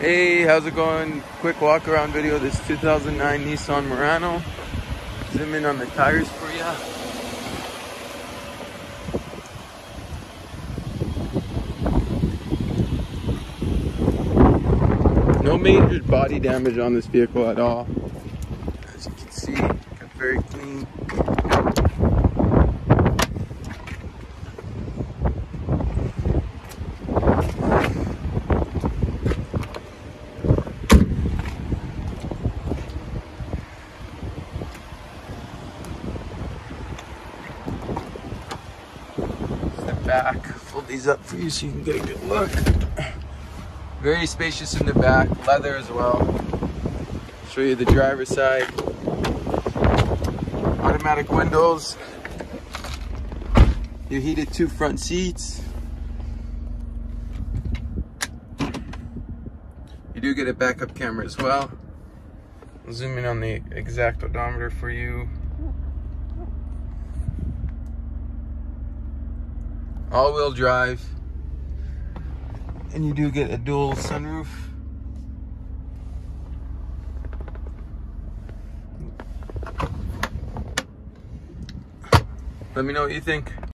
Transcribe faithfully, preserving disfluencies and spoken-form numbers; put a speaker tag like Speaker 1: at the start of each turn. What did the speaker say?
Speaker 1: Hey, how's it going? Quick walk around video. This two thousand nine Nissan Murano. Zoom in on the tires for ya. No major body damage on this vehicle at all. As you can see, it's very clean. Back, fold these up for you so you can get a good look. Very spacious in the back, leather as well. Show you the driver's side. Automatic windows. Your heated two front seats. You do get a backup camera as well. I'll zoom in on the exact odometer for you. All-wheel drive, and you do get a dual sunroof. Let me know what you think.